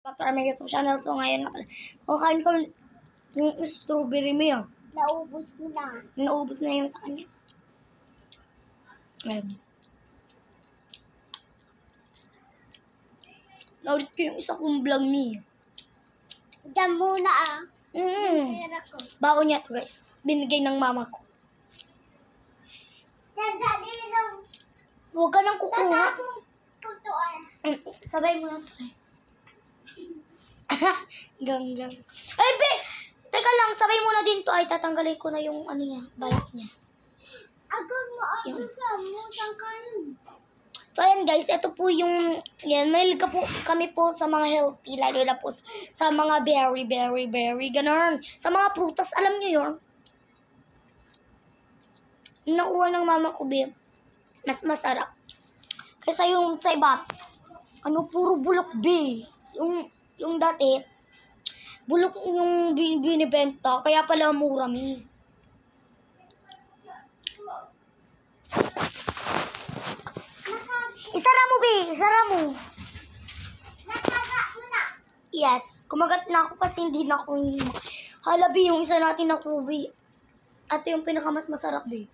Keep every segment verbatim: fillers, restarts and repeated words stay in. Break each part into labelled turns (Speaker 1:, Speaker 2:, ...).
Speaker 1: Back to our YouTube channel. So ngayon nga pala, kakain ko yung strawberry mo yun.
Speaker 2: Naubos mo na.
Speaker 1: Naubos na yung sa kanya. Ayun. Naulit ko yung isa kong vlog niya.
Speaker 2: Diyan muna ah.
Speaker 1: Mm.
Speaker 2: Pera ko.
Speaker 1: Baon niya to guys. Binigay ng mama ko.
Speaker 2: Diyan, daddy lang.
Speaker 1: Huwag ka nang kukuha.
Speaker 2: Tatapong tutuan.
Speaker 1: Mm. Sabay mo na to eh. Ganggang. Ay, be! Teka lang, sabay mo na din to. Ay, tatanggalin ko na yung ano niya, balat niya.
Speaker 2: Agad mo, agad
Speaker 1: Yun.
Speaker 2: ka mo. Tangkalin.
Speaker 1: So, ayan guys, ito po yung, yan, may ka po kami po sa mga healthy, lalo na po sa mga berry, berry, berry, ganun. Sa mga prutas, alam niyo yun? Yung nakuha ng mama ko, babe, mas masarap. Kaysa yung sa iba, ano, puro bulok, be. Yung, yung dati, bulok yung bin- binibenta, kaya pala mura, mi. Isara mo, be. Isara mo.
Speaker 2: Nakaga mo na.
Speaker 1: Yes. Kumagat na ako kasi hindi na ako yung... Hala, be, yung isa natin na be. Ito yung pinakamas masarap, be.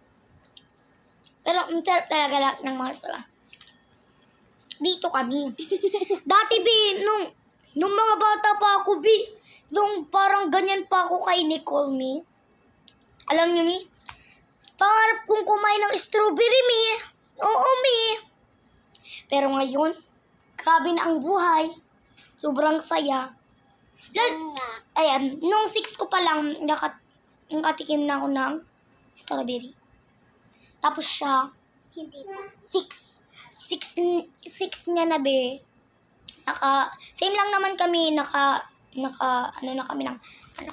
Speaker 1: Pero, ang sarap talaga lahat ng mga sala. Dito kami. Dati, be, nung... Nung mga bata pa ako, be. Nung parang ganyan pa ako kay Nicole, me. Alam niyo, me? Pangarap kong kumain ng strawberry, me. Oo, me. Pero ngayon, grabe na ang buhay. Sobrang saya. Lal
Speaker 2: nga.
Speaker 1: Ayan, nung six ko pa lang, nakat nakatikim na ako ng strawberry. Tapos siya,
Speaker 2: Hindi pa.
Speaker 1: six. Six, six niya na, be. Naka, same lang naman kami, naka, naka, ano na kami ng, ano.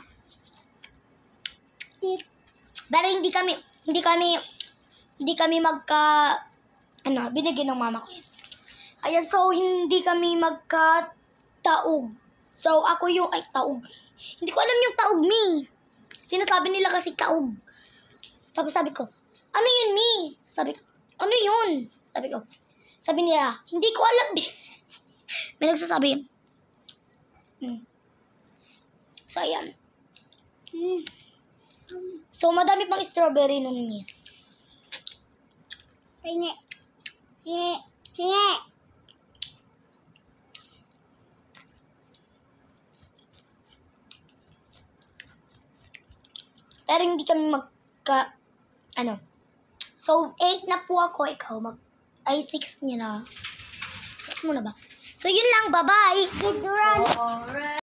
Speaker 2: Tip.
Speaker 1: Pero hindi kami, hindi kami, hindi kami magka, ano, binigyan ng mama ko yan. Ayan, so, hindi kami magka-taog. So, ako yung, ay, taog. Hindi ko alam yung taog, mi. Sinasabi nila kasi taog. Tapos sabi ko, ano yun, mi? Sabi ko, ano yun? Sabi ko, sabi nila, hindi ko alam. May nagsasabi. Hmm. So, ayan. Hmm. So, madami pang strawberry nun, mi.
Speaker 2: Hingi. Hingi. Hingi.
Speaker 1: Pero hindi kami magka, ano. So, eight na po ako. Ikaw, mag, ay, six niya na. six mo na ba? So, yun lang. Bye-bye!
Speaker 2: Giduran.